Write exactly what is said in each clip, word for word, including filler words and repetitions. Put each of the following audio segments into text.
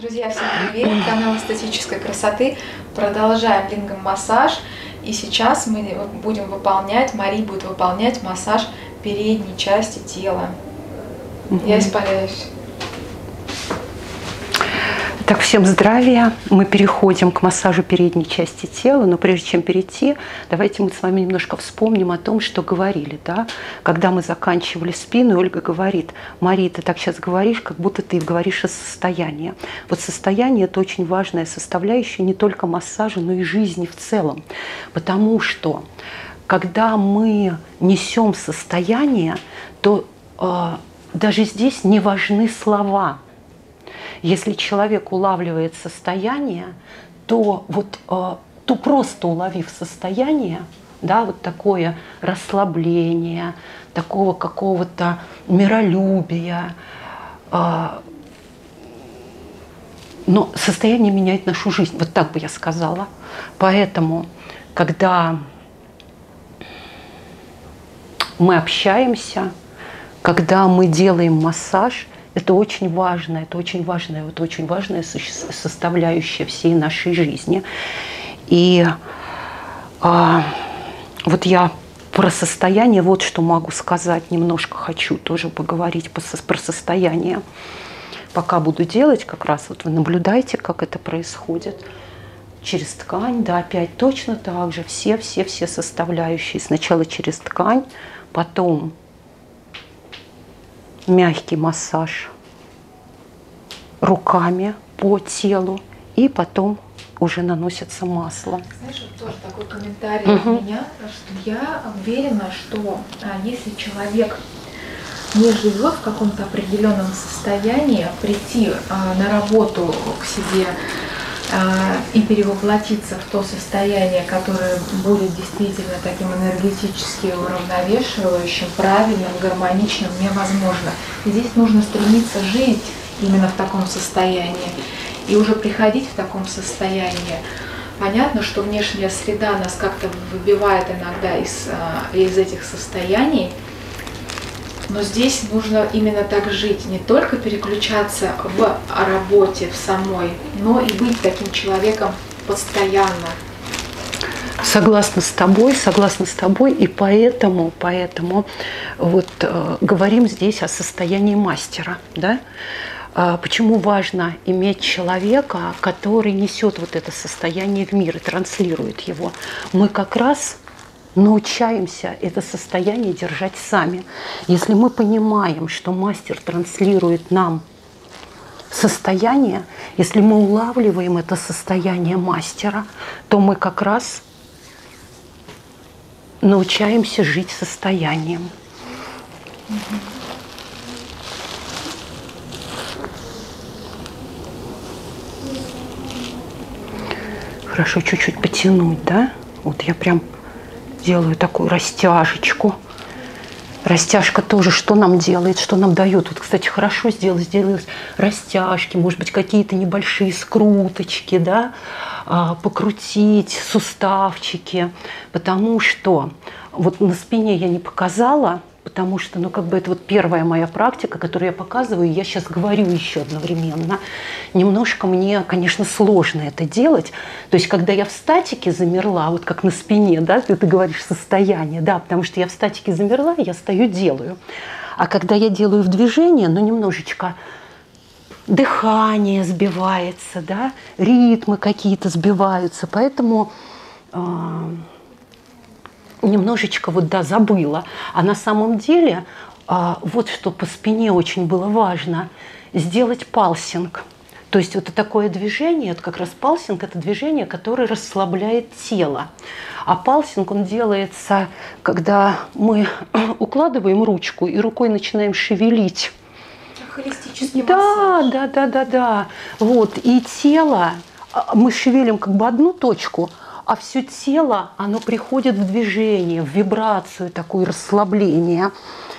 Друзья, всем привет! Канал эстетической красоты. Продолжаем лингвомассаж. И сейчас мы будем выполнять, Мари будет выполнять массаж передней части тела. Угу. Я испаряюсь. Так, всем здравия. Мы переходим к массажу передней части тела, но прежде чем перейти, давайте мы с вами немножко вспомним о том, что говорили, да? Когда мы заканчивали спину, Ольга говорит: Мари, ты так сейчас говоришь, как будто ты говоришь из состояния. Вот состояние – это очень важная составляющая не только массажа, но и жизни в целом. Потому что, когда мы несем состояние, то э, даже здесь не важны слова. Если человек улавливает состояние, то вот э, то просто уловив состояние, да, вот такое расслабление, такого какого-то миролюбия, э, но состояние меняет нашу жизнь, вот так бы я сказала. Поэтому, когда мы общаемся, когда мы делаем массаж, это очень важно, это очень важная, вот очень важная составляющая всей нашей жизни. И а, вот я про состояние вот что могу сказать, немножко хочу тоже поговорить про состояние. Пока буду делать, как раз вот вы наблюдаете, как это происходит. Через ткань, да, опять точно так же, все-все-все составляющие. Сначала через ткань, потом мягкий массаж руками по телу, и потом уже наносится масло. Знаешь, вот тоже такой комментарий угу. от меня, что я уверена, что а, если человек не живет в каком-то определенном состоянии, прийти а, на работу к себе а, и перевоплотиться в то состояние, которое будет действительно таким энергетически уравновешивающим, правильным, гармоничным, невозможно. И здесь нужно стремиться жить именно в таком состоянии и уже приходить в таком состоянии. Понятно, что внешняя среда нас как-то выбивает иногда из, из этих состояний, но здесь нужно именно так жить, не только переключаться в работе в самой, но и быть таким человеком постоянно. Согласна с тобой, согласна с тобой, и поэтому, поэтому вот э, говорим здесь о состоянии мастера, да? А почему важно иметь человека, который несет вот это состояние в мир и транслирует его? Мы как раз научаемся это состояние держать сами. Если мы понимаем, что мастер транслирует нам состояние, если мы улавливаем это состояние мастера, то мы как раз научаемся жить состоянием. Хорошо чуть-чуть потянуть, да? Вот я прям делаю такую растяжечку. Растяжка тоже что нам делает, что нам дает? Вот, кстати, хорошо сделать, сделать растяжки, может быть, какие-то небольшие скруточки, да? А, покрутить суставчики, потому что вот на спине я не показала, потому что, ну, как бы это вот первая моя практика, которую я показываю, и я сейчас говорю еще одновременно. Немножко мне, конечно, сложно это делать. То есть, когда я в статике замерла, вот как на спине, да, ты, ты говоришь состояние, да, потому что я в статике замерла, я стою, делаю. А когда я делаю в движении, ну, немножечко дыхание сбивается, да, ритмы какие-то сбиваются, поэтому немножечко вот, да, забыла. А на самом деле, а, вот что по спине очень было важно, сделать палсинг. То есть вот такое движение, это как раз палсинг, это движение, которое расслабляет тело. А палсинг, он делается, когда мы укладываем ручку и рукой начинаем шевелить. Холистический да, массаж. Да, да, да, да. Вот, и тело, мы шевелим как бы одну точку, а все тело, оно приходит в движение, в вибрацию, такое расслабление.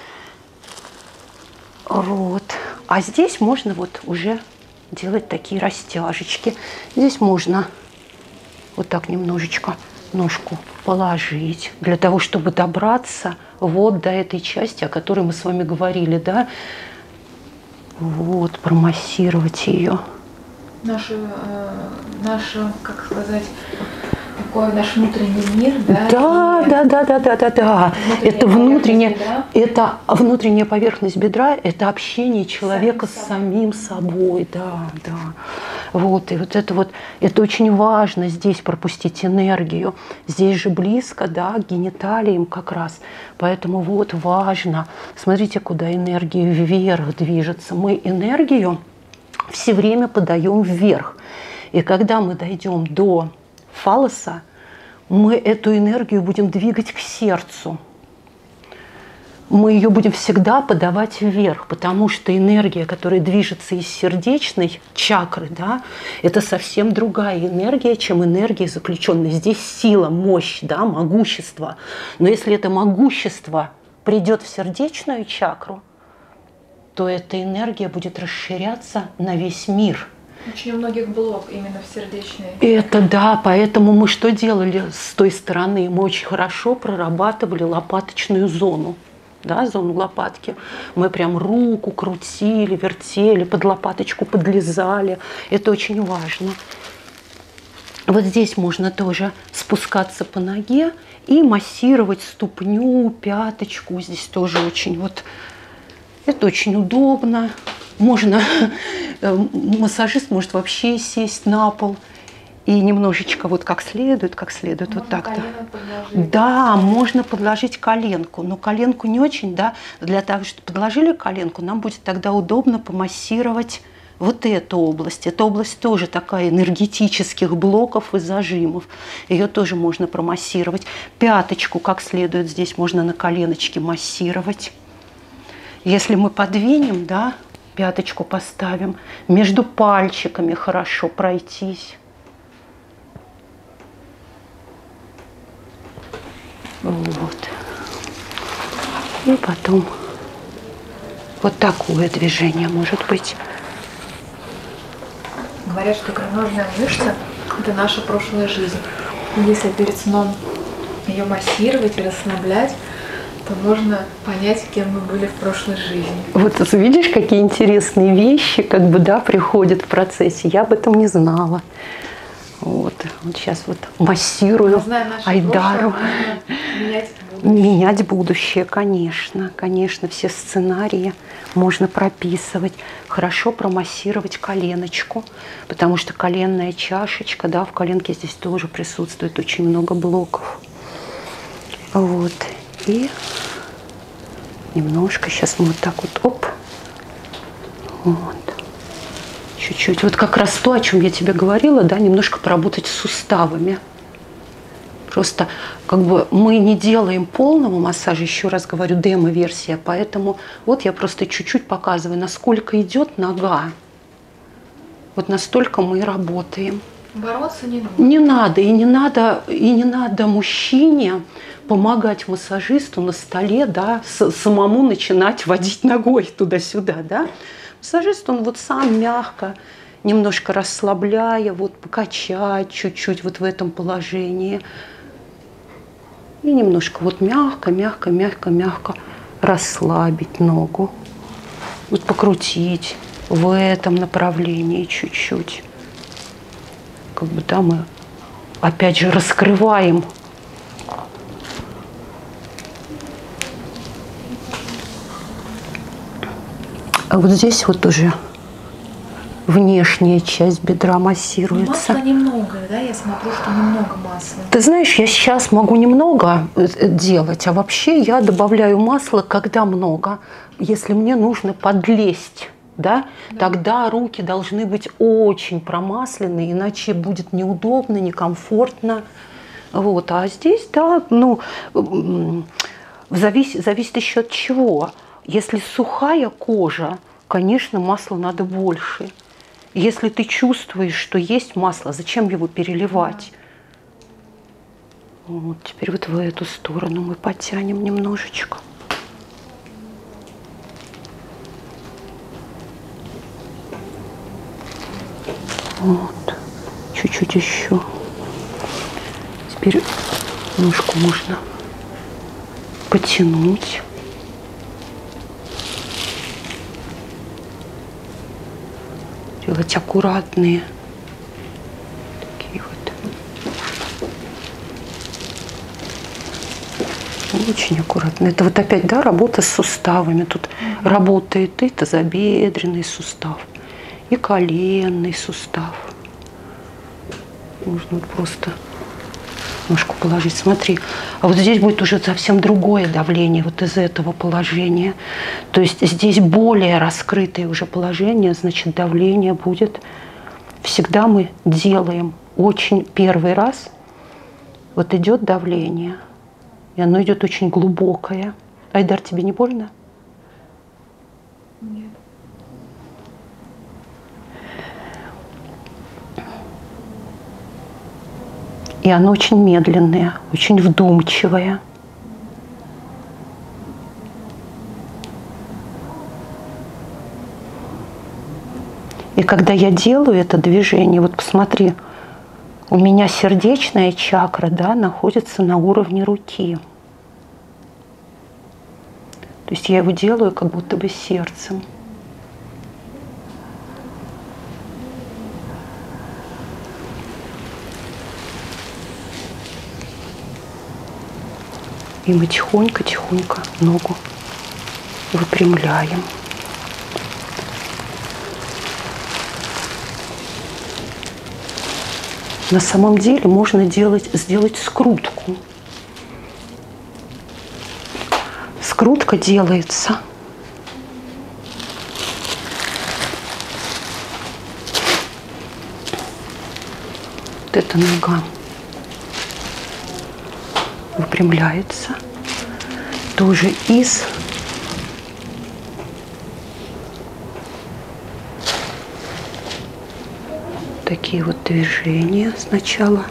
Вот. А здесь можно вот уже делать такие растяжечки. Здесь можно вот так немножечко ножку положить, для того, чтобы добраться вот до этой части, о которой мы с вами говорили, да. Вот, промассировать ее. Наше, э, наше, как сказать, такой наш внутренний мир, да? Да, и... да, да, да, да, да, да. Это внутренняя, это внутренняя поверхность бедра, это общение человека с самим собой, да, да. Вот, и вот это вот, это очень важно здесь пропустить энергию. Здесь же близко, да, к гениталиям как раз. Поэтому вот важно. Смотрите, куда энергия вверх движется. Мы энергию все время подаем вверх. И когда мы дойдем до фаллоса, мы эту энергию будем двигать к сердцу. Мы ее будем всегда подавать вверх, потому что энергия, которая движется из сердечной чакры, да, это совсем другая энергия, чем энергия заключенная. Здесь сила, мощь, да, могущество. Но если это могущество придет в сердечную чакру, то эта энергия будет расширяться на весь мир. Очень у многих блок именно в сердечной. Это да, поэтому мы что делали с той стороны? Мы очень хорошо прорабатывали лопаточную зону, да, зону лопатки. Мы прям руку крутили, вертели, под лопаточку подлезали. Это очень важно. Вот здесь можно тоже спускаться по ноге и массировать ступню, пяточку. Здесь тоже очень вот... Это очень удобно. Можно, массажист может вообще сесть на пол и немножечко вот как следует, как следует, можно вот так-то. Да, можно подложить коленку, но коленку не очень, да. Для того, чтобы подложили коленку, нам будет тогда удобно помассировать вот эту область. Эта область тоже такая энергетических блоков и зажимов. Ее тоже можно промассировать. Пяточку как следует здесь можно на коленочке массировать. Если мы подвинем, да, пяточку поставим, между пальчиками хорошо пройтись. Вот. И потом вот такое движение может быть. Говорят, что икроножная мышца – это наша прошлая жизнь. И если перед сном ее массировать и расслаблять, то можно понять, кем мы были в прошлой жизни. Вот видишь, какие интересные вещи как бы, да, приходят в процессе. Я об этом не знала. Вот, вот сейчас вот массирую Айдару. Менять будущее. Менять будущее, конечно. Конечно, все сценарии можно прописывать. Хорошо промассировать коленочку, потому что коленная чашечка, да, в коленке здесь тоже присутствует очень много блоков. Вот. И немножко сейчас мы вот так вот, оп, вот, чуть-чуть. Вот как раз то, о чем я тебе говорила, да, немножко поработать с суставами. Просто как бы мы не делаем полного массажа, еще раз говорю, демо-версия, поэтому вот я просто чуть-чуть показываю, насколько идет нога. Вот настолько мы и работаем. Бороться не надо. Не надо, и не надо, и не надо мужчине помогать массажисту на столе, да, с, самому начинать водить ногой туда-сюда, да. Массажист, он вот сам мягко, немножко расслабляя, вот покачать чуть-чуть вот в этом положении. И немножко вот мягко, мягко, мягко, мягко расслабить ногу. Вот покрутить в этом направлении чуть-чуть. Как бы, да, мы опять же раскрываем а вот здесь вот уже внешняя часть бедра массируется. Масла немного, да? Я смотрю, что немного масла. Ты знаешь, я сейчас могу немного делать, а вообще я добавляю масла, когда много. Если мне нужно подлезть, да, да, тогда руки должны быть очень промасленные, иначе будет неудобно, некомфортно. Вот. А здесь, да, ну, зависит, зависит еще от чего. Если сухая кожа, конечно, масла надо больше. Если ты чувствуешь, что есть масло, зачем его переливать? Да. Вот, теперь вот в эту сторону мы подтянем немножечко. Вот, чуть-чуть еще. Теперь ножку можно потянуть. делать аккуратные. Такие вот. Очень аккуратно. Это вот опять, да, работа с суставами. Тут mm-hmm. работает и тазобедренный сустав, и коленный сустав. Можно вот просто ножку положить. Смотри, а вот здесь будет уже совсем другое давление вот из этого положения. То есть здесь более раскрытое уже положение, значит, давление будет. Всегда мы делаем очень первый раз, вот идет давление, и оно идет очень глубокое. Айдар, тебе не больно? Нет. И оно очень медленное, очень вдумчивое. И когда я делаю это движение, вот посмотри, у меня сердечная чакра, да, находится на уровне руки. То есть я его делаю как будто бы сердцем. И мы тихонько-тихонько ногу выпрямляем. На самом деле можно делать, сделать скрутку. Скрутка делается вот эта нога выпрямляется тоже из такие вот движения сначала.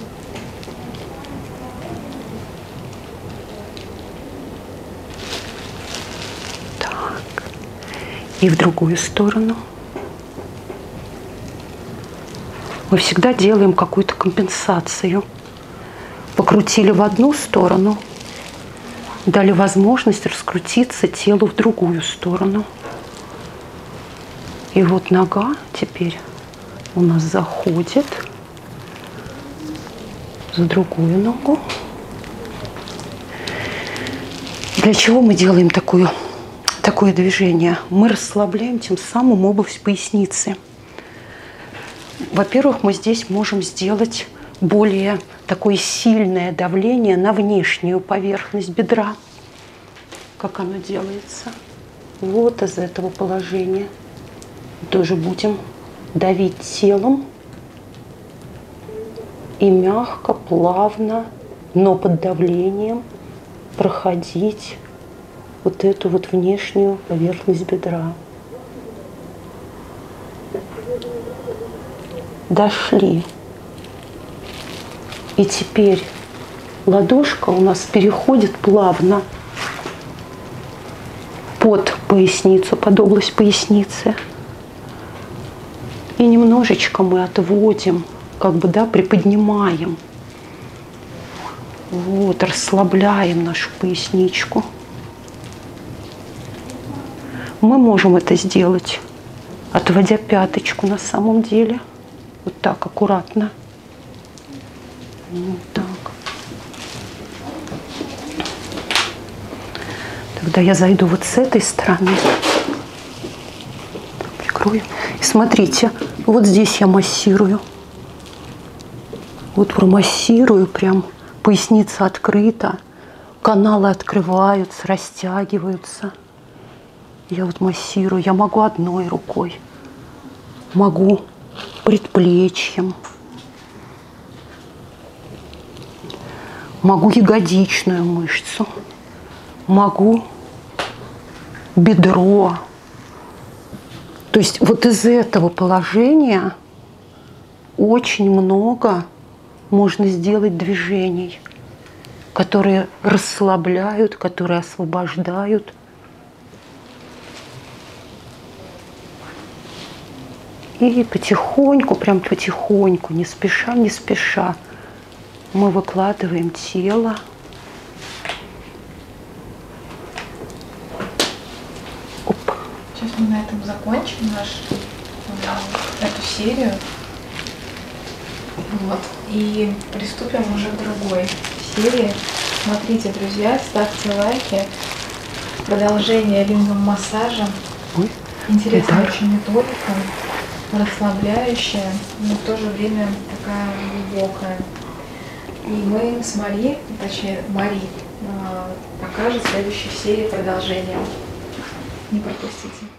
Так. И в другую сторону. Мы всегда делаем какую-то компенсацию. Покрутили в одну сторону, дали возможность раскрутиться телу в другую сторону. И вот нога теперь у нас заходит за другую ногу. Для чего мы делаем такое, такое движение? Мы расслабляем тем самым область поясницы. Во-первых, мы здесь можем сделать более такое сильное давление на внешнюю поверхность бедра. Как оно делается? Вот из этого положения. Тоже будем давить телом и мягко, плавно, но под давлением проходить вот эту вот внешнюю поверхность бедра. Дошли. И теперь ладошка у нас переходит плавно под поясницу, под область поясницы. И немножечко мы отводим, как бы, да, приподнимаем. Вот, расслабляем нашу поясничку. Мы можем это сделать, отводя пяточку на самом деле. Вот так, аккуратно. Вот так. Тогда я зайду вот с этой стороны. Прикрою. И смотрите, вот здесь я массирую. Вот промассирую, прям поясница открыта. Каналы открываются, растягиваются. Я вот массирую. Я могу одной рукой. Могу предплечьем. Могу ягодичную мышцу, могу бедро. То есть вот из этого положения очень много можно сделать движений, которые расслабляют, которые освобождают. И потихоньку, прям потихоньку, не спеша, не спеша, мы выкладываем тело. Оп. Сейчас мы на этом закончим наш эту серию. Вот. И приступим уже к другой серии. Смотрите, друзья, ставьте лайки. Продолжение лимбом-массажа. Интересная очень методика, расслабляющая, но в то же время такая глубокая. И мы с Мари, точнее Мари, покажет в следующей серии продолжение. Не пропустите.